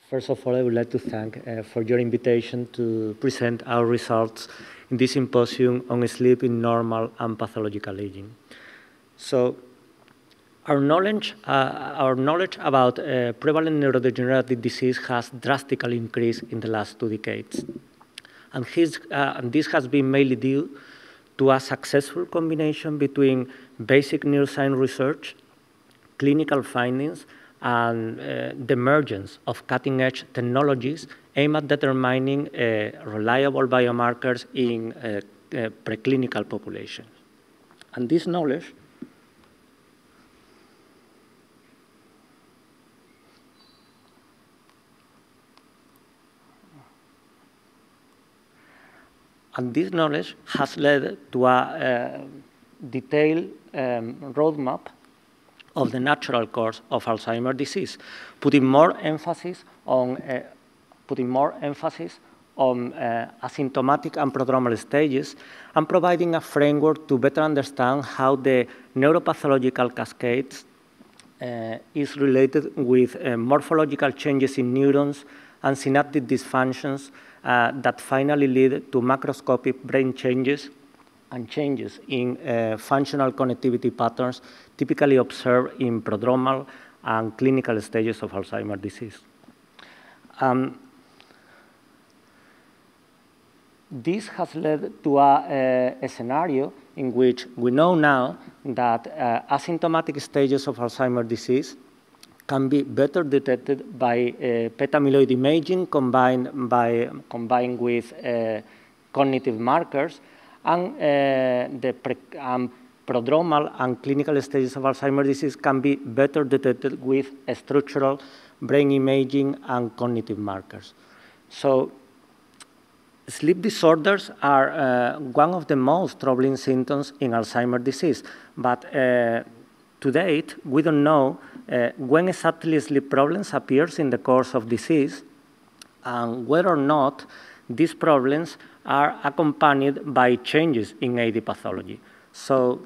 First of all, I would like to thank for your invitation to present our results in this symposium on sleep in normal and pathological aging. So, our knowledge about prevalent neurodegenerative disease has drastically increased in the last 2 decades. And this has been mainly due to a successful combination between basic neuroscience research, clinical findings, and the emergence of cutting-edge technologies aimed at determining reliable biomarkers in preclinical populations. And this knowledge has led to a detailed roadmap of the natural course of Alzheimer's disease, putting more emphasis on asymptomatic and prodromal stages, and providing a framework to better understand how the neuropathological cascades is related with morphological changes in neurons and synaptic dysfunctions that finally lead to macroscopic brain changes and changes in functional connectivity patterns typically observed in prodromal and clinical stages of Alzheimer's disease. This has led to a scenario in which we know now that asymptomatic stages of Alzheimer's disease can be better detected by beta-amyloid imaging combined with cognitive markers, and prodromal and clinical stages of Alzheimer's disease can be better detected with structural brain imaging and cognitive markers. So, sleep disorders are one of the most troubling symptoms in Alzheimer's disease, but to date, we don't know when exactly sleep problems appears in the course of disease, and whether or not these problems are accompanied by changes in AD pathology. So,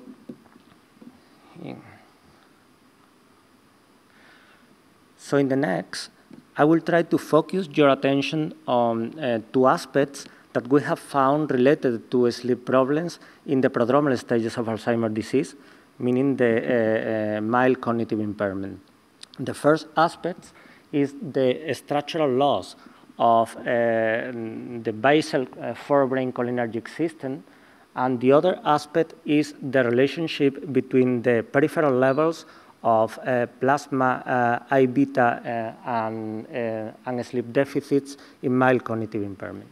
in the next, I will try to focus your attention on 2 aspects that we have found related to sleep problems in the prodromal stages of Alzheimer's disease, meaning the mild cognitive impairment. The first aspect is the structural loss of the basal forebrain cholinergic system, and the other aspect is the relationship between the peripheral levels of plasma I-beta and sleep deficits in mild cognitive impairment.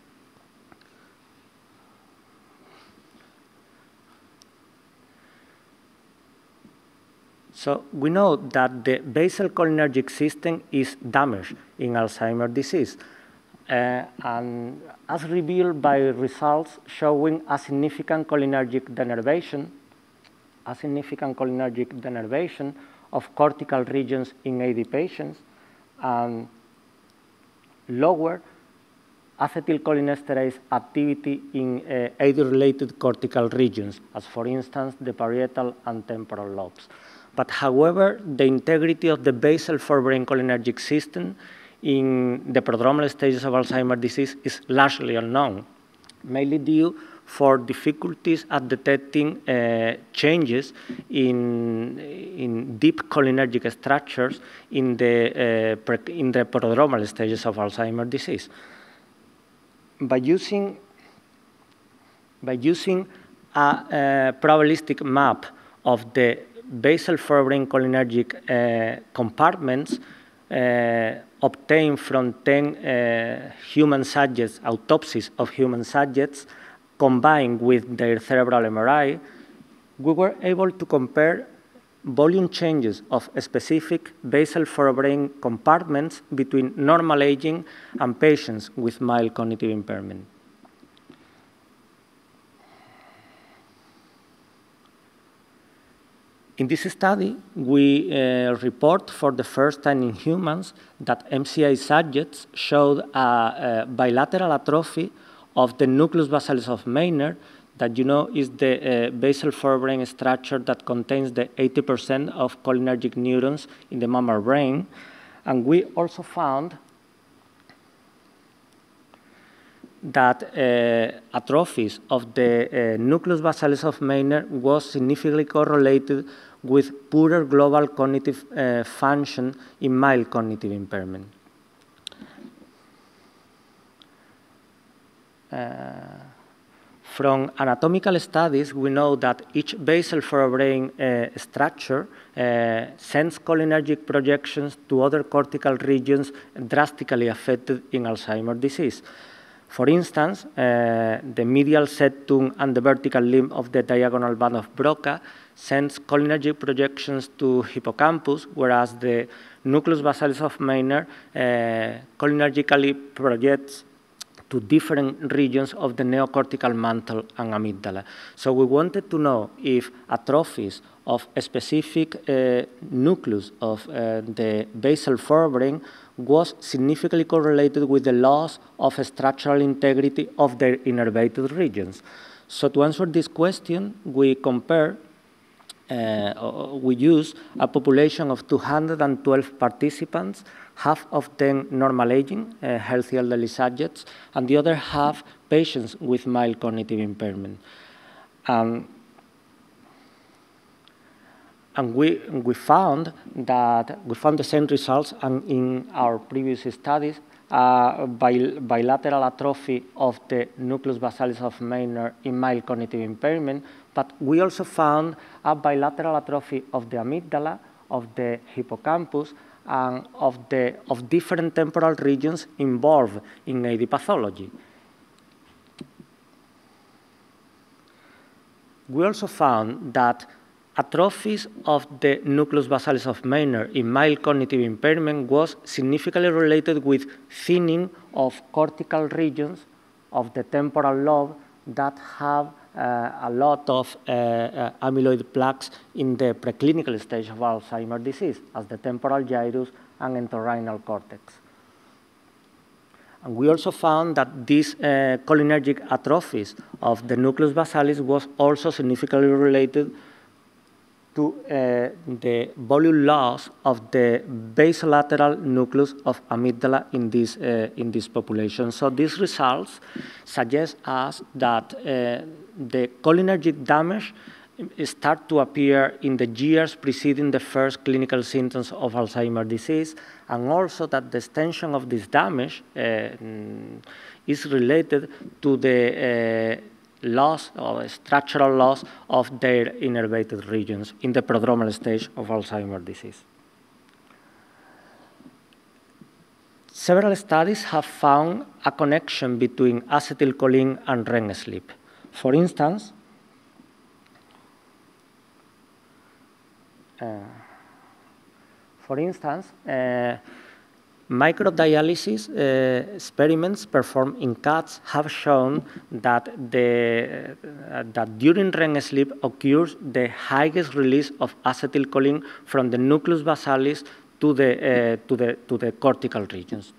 So we know that the basal cholinergic system is damaged in Alzheimer's disease, and as revealed by results showing a significant cholinergic denervation of cortical regions in AD patients, and lower acetylcholinesterase activity in AD-related cortical regions, as for instance, the parietal and temporal lobes. But however, the integrity of the basal forebrain cholinergic system in the prodromal stages of Alzheimer's disease is largely unknown, mainly due for difficulties at detecting changes in deep cholinergic structures in the prodromal stages of Alzheimer's disease. By using a probabilistic map of the basal forebrain cholinergic compartments obtained from 10 human subjects, autopsies of human subjects, combined with their cerebral MRI, we were able to compare volume changes of specific basal forebrain compartments between normal aging and patients with mild cognitive impairment. In this study, we report for the first time in humans that MCI subjects showed a bilateral atrophy of the nucleus basalis of Meynert, that you know is the basal forebrain structure that contains the 80% of cholinergic neurons in the mammary brain. And we also found that atrophies of the nucleus basalis of Meynert was significantly correlated with poorer global cognitive function in mild cognitive impairment. From anatomical studies, we know that each basal forebrain structure sends cholinergic projections to other cortical regions drastically affected in Alzheimer's disease. For instance, the medial septum and the vertical limb of the diagonal band of Broca sends cholinergic projections to hippocampus, whereas the nucleus basalis of Meynert cholinergically projects to different regions of the neocortical mantle and amygdala. So we wanted to know if atrophies of a specific nucleus of the basal forebrain was significantly correlated with the loss of structural integrity of their innervated regions. So to answer this question, we compare we use a population of 212 participants, half of them normal aging, healthy elderly subjects, and the other half patients with mild cognitive impairment. And we found the same results in our previous studies, bilateral atrophy of the nucleus basalis of Meynert in mild cognitive impairment, but we also found a bilateral atrophy of the amygdala, of the hippocampus, and of different temporal regions involved in AD pathology. We also found that atrophies of the nucleus basalis of Meynert in mild cognitive impairment was significantly related with thinning of cortical regions of the temporal lobe that have a lot of amyloid plaques in the preclinical stage of Alzheimer's disease, as the temporal gyrus and entorhinal cortex. And we also found that these cholinergic atrophies of the nucleus basalis was also significantly related to the volume loss of the basolateral nucleus of amygdala in this population. So these results suggest us that the cholinergic damage start to appear in the years preceding the first clinical symptoms of Alzheimer's disease, and also that the extension of this damage is related to the loss or structural loss of their innervated regions in the prodromal stage of Alzheimer's disease. Several studies have found a connection between acetylcholine and REM sleep. For instance, microdialysis experiments performed in cats have shown that during REM sleep occurs the highest release of acetylcholine from the nucleus basalis to the cortical regions.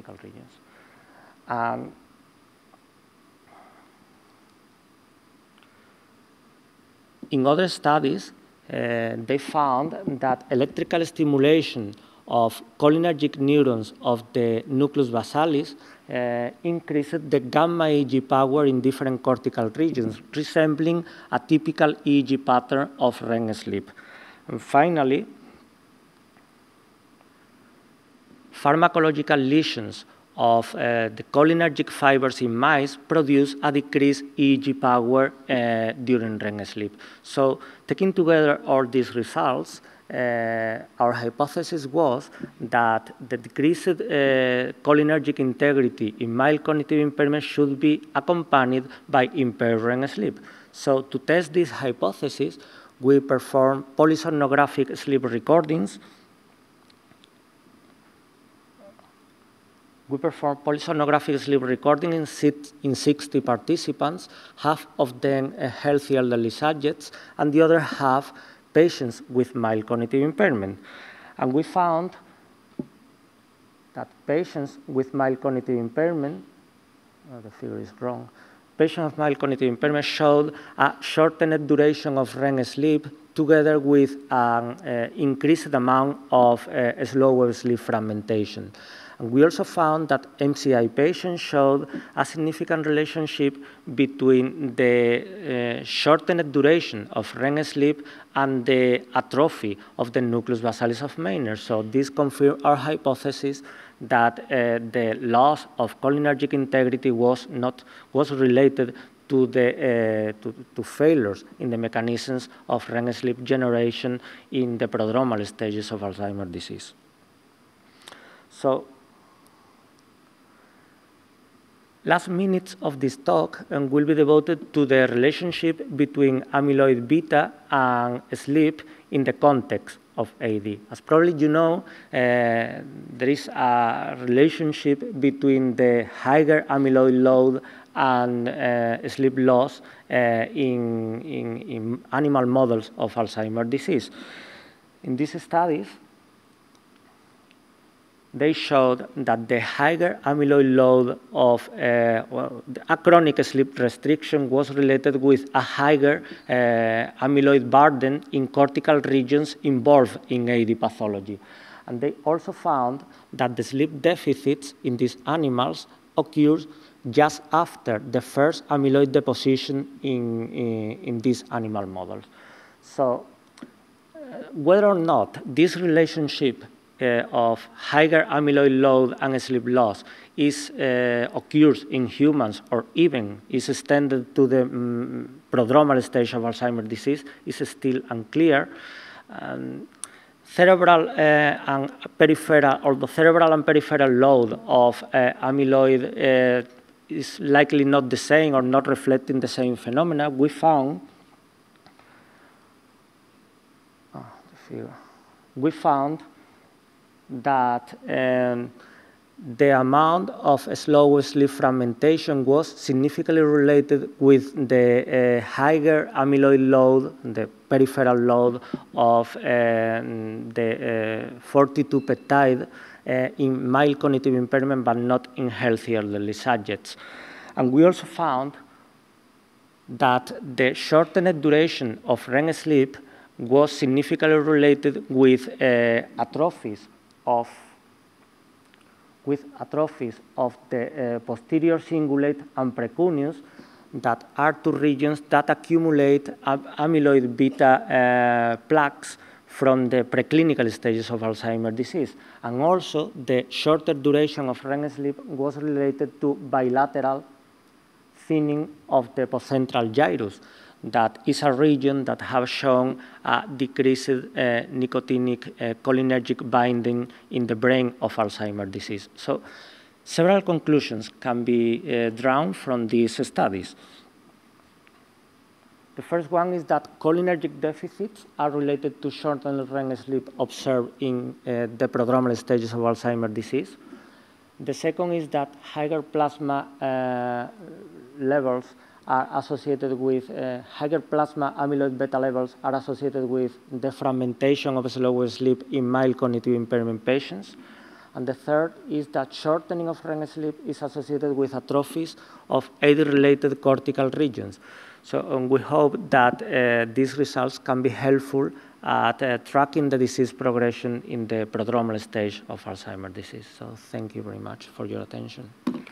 In other studies, they found that electrical stimulation of cholinergic neurons of the nucleus basalis increased the gamma EEG power in different cortical regions, resembling a typical EEG pattern of REM sleep. And finally, pharmacological lesions of the cholinergic fibers in mice produce a decreased EEG power during REM sleep. So taking together all these results, our hypothesis was that the decreased cholinergic integrity in mild cognitive impairment should be accompanied by impaired REM sleep. So to test this hypothesis, we performed polysomnographic sleep recordings. We performed polysomnographic sleep recording in 60 participants, half of them healthy elderly subjects, and the other half patients with mild cognitive impairment. And we found that patients with mild cognitive impairment, the figure is wrong, patients with mild cognitive impairment showed a shortened duration of REM sleep together with an increased amount of slower sleep fragmentation. And we also found that MCI patients showed a significant relationship between the shortened duration of REM sleep and the atrophy of the nucleus basalis of Meyners. So this confirmed our hypothesis that the loss of cholinergic integrity was related to failures in the mechanisms of REM sleep generation in the prodromal stages of Alzheimer's disease. So, last minutes of this talk will be devoted to the relationship between amyloid beta and sleep in the context of AD. As probably you know, there is a relationship between the higher amyloid load and sleep loss in animal models of Alzheimer's disease. In these studies, they showed that the higher amyloid load of a chronic sleep restriction was related with a higher amyloid burden in cortical regions involved in AD pathology. And they also found that the sleep deficits in these animals occurs just after the first amyloid deposition in these animal models. So whether or not this relationship of higher amyloid load and sleep loss occurs in humans or even is extended to the prodromal stage of Alzheimer's disease is still unclear. Cerebral and peripheral, or the cerebral and peripheral load of amyloid is likely not the same or not reflecting the same phenomena. We found that the amount of slow sleep fragmentation was significantly related with the higher amyloid load, the peripheral load of the 42 peptide in mild cognitive impairment, but not in healthy elderly subjects. And we also found that the shortened duration of REM sleep was significantly related with atrophies of the posterior cingulate and precuneus, that are two regions that accumulate amyloid beta plaques from the preclinical stages of Alzheimer's disease. And also, the shorter duration of REM sleep was related to bilateral thinning of the postcentral gyrus. That is a region that has shown a decreased nicotinic cholinergic binding in the brain of Alzheimer's disease. So several conclusions can be drawn from these studies. The first one is that cholinergic deficits are related to shortened REM sleep observed in the prodromal stages of Alzheimer's disease. The second is that higher plasma levels are associated with higher plasma amyloid beta levels are associated with the fragmentation of slow sleep in mild cognitive impairment patients. And the third is that shortening of REM sleep is associated with atrophies of AD-related cortical regions. So we hope that these results can be helpful at tracking the disease progression in the prodromal stage of Alzheimer's disease. So thank you very much for your attention.